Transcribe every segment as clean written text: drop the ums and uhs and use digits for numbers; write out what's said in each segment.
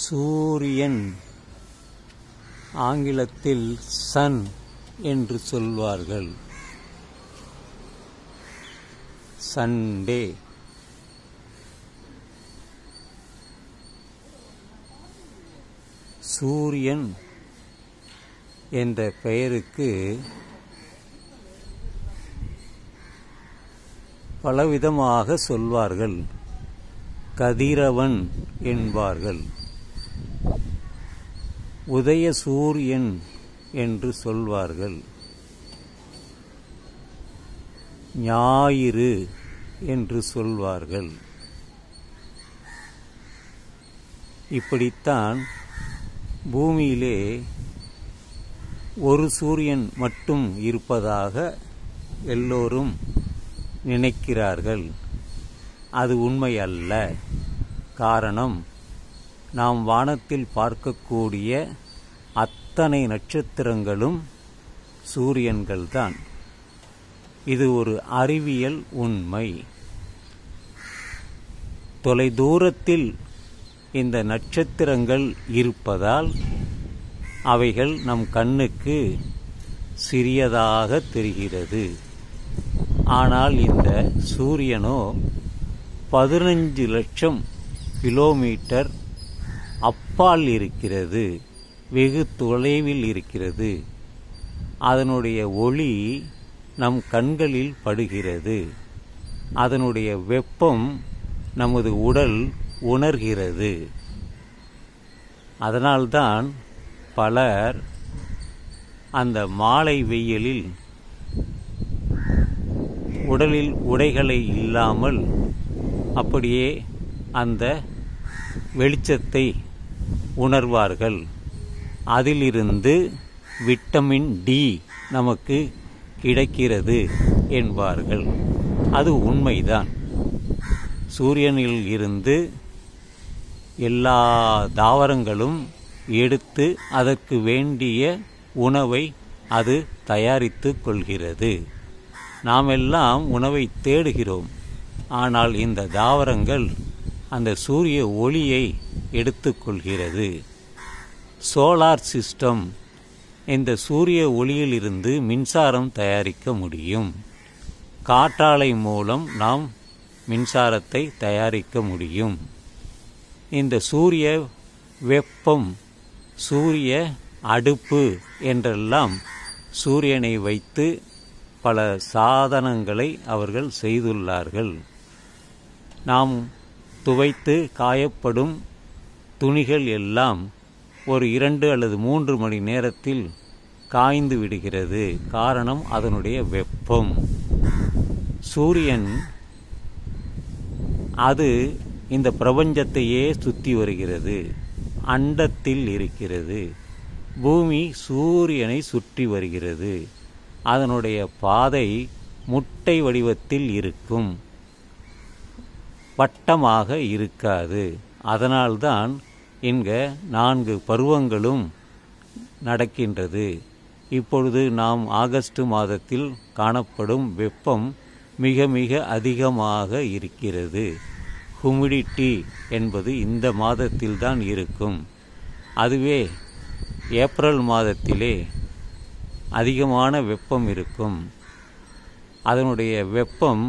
சூரியன் ஆங்கிலத்தில் சன் என்று சொல்வார்கள். சண்டே. சூரியன் என்ற பெயருக்கு பலவிதமாக சொல்வார்கள். கதிரவன் என்பார்கள், உதய சூரியன் என்று சொல்வார்கள், ஞாயிறு என்று சொல்வார்கள். இப்படித்தான் பூமியிலே ஒரு சூரியன் மட்டும் இருப்பதாக எல்லோரும் நினைக்கிறார்கள். அது உண்மை அல்ல. காரணம், நாம் வானத்தில் பார்க்கக்கூடிய அத்தனை நட்சத்திரங்களும் சூரியன்கள்தான். இது ஒரு அறிவியல் உண்மை. தொலைதூரத்தில் இந்த நட்சத்திரங்கள் இருப்பதால் அவைகள் நம் கண்ணுக்கு சிறியதாக தெரிகிறது. ஆனால் இந்த சூரியனோ 15 லட்சம் கிலோமீட்டர் அப்பால் இருக்கிறது, வெகு தொலைவில் இருக்கிறது. அதனுடைய ஒளி நம் கண்களில் படுகிறது. அதனுடைய வெப்பம் நமது உடல் உணர்கிறது. அதனால்தான் பலர் அந்த மாலை வெயிலில் உடலில் உடைகளை இல்லாமல் அப்படியே அந்த வெளிச்சத்தை உணர்வார்கள். அதிலிருந்து விட்டமின் டி நமக்கு கிடைக்கிறது என்பார்கள். அது உண்மைதான். சூரியனில் இருந்து எல்லா தாவரங்களும் எடுத்து அதற்கு வேண்டிய உணவை அது தயாரித்து கொள்கிறது. நாம் எல்லாம் உணவை தேடுகிறோம். ஆனால் இந்த தாவரங்கள் அந்த சூரிய ஒளியை எடுத்துக்கொள்கிறது. சோலார் சிஸ்டம் இந்த சூரிய ஒளியிலிருந்து மின்சாரம் தயாரிக்க முடியும். காற்றாலை மூலம் நாம் மின்சாரத்தை தயாரிக்க முடியும். இந்த சூரிய வெப்பம், சூரிய அடுப்பு என்றெல்லாம் சூரியனை வைத்து பல சாதனங்களை அவர்கள் செய்துள்ளார்கள். நாம் துவைத்து காயப்படும் துணிகள் எல்லாம் ஒரு 2 அல்லது 3 மணி நேரத்தில் காய்ந்து விடுகிறது. காரணம் அதனுடைய வெப்பம். சூரியன் அது இந்த பிரபஞ்சத்தையே சுற்றி வருகிறது, அண்டத்தில் இருக்கிறது. பூமி சூரியனை சுற்றி வருகிறது. அதனுடைய பாதை முட்டை வடிவத்தில் இருக்கும், வட்டமாக இருக்காது. அதனால்தான் இங்கே 4 பருவங்களும் நடக்கின்றது. இப்பொழுது நாம் ஆகஸ்ட் மாதத்தில் காணப்படும் வெப்பம் மிக மிக அதிகமாக இருக்கிறது. ஹுமிடிட்டி என்பது இந்த மாதத்தில்தான் இருக்கும். அதுவே ஏப்ரல் மாதத்திலே அதிகமான வெப்பம் இருக்கும். அதனுடைய வெப்பம்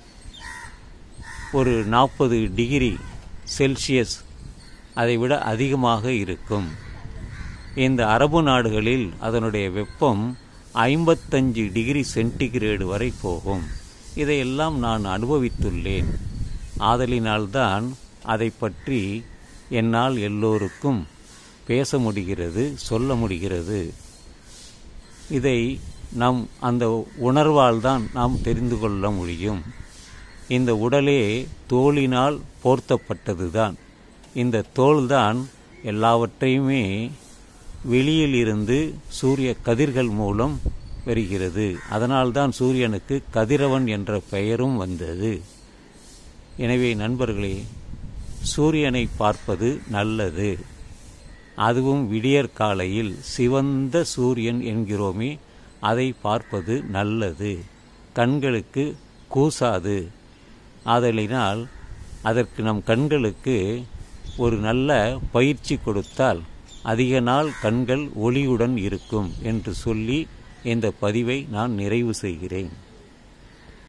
ஒரு 40 டிகிரி செல்சியஸ் அதைவிட அதிகமாக இருக்கும். இந்த அரபு நாடுகளில் அதனுடைய வெப்பம் 55 டிகிரி சென்டிகிரேடு வரை போகும். இதையெல்லாம் நான் அனுபவித்துள்ளேன். ஆதலினால்தான் அதை பற்றி என்னால் எல்லோருக்கும் பேச முடிகிறது, சொல்ல முடிகிறது. இதை நம் அந்த உணர்வால் தான் நாம் தெரிந்து கொள்ள முடியும். இந்த உடலே தோலினால் போர்த்தப்பட்டதுதான். இந்த தோல்தான் எல்லாவற்றையுமே வெளியில் இருந்து சூரிய கதிர்கள் மூலம் வருகிறது. அதனால்தான் சூரியனுக்கு கதிரவன் என்ற பெயரும் வந்தது. எனவே நண்பர்களே, சூரியனை பார்ப்பது நல்லது. அதுவும் விடியற்காலையில் சிவந்த சூரியன் என்கிறோமே, அதை பார்ப்பது நல்லது. கண்களுக்கு கூசாது. ஆதலினால் அதற்கு நம் கண்களுக்கு ஒரு நல்ல பயிற்சி கொடுத்தால் அதிக நாள் கண்கள் ஒளியுடன் இருக்கும் என்று சொல்லி இந்த பதிவை நான் நிறைவு செய்கிறேன்.